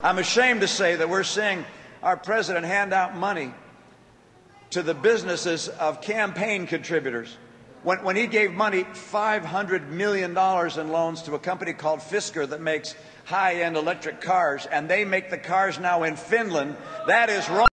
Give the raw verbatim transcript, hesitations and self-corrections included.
I'm ashamed to say that we're seeing our president hand out money to the businesses of campaign contributors. When, when he gave money, five hundred million dollars in loans to a company called Fisker that makes high-end electric cars, and they make the cars now in Finland, that is wrong.